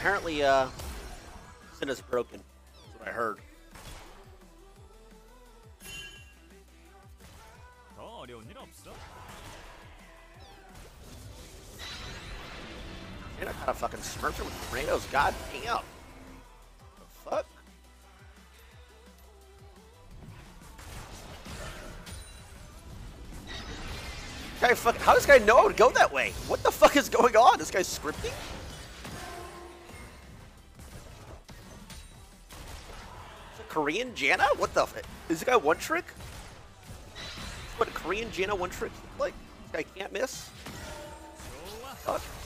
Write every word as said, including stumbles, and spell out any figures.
apparently, uh, Sin is broken. That's what I heard. And I kind of fucking smurfed her with tornadoes. God damn. The fuck? Guy fuck, how does this guy know how to go that way? What the fuck is going on? This guy's scripting? Is it Korean Janna? What the fuck? Is this guy one trick? What a Korean Janna one trick look like? This guy can't miss? Fuck.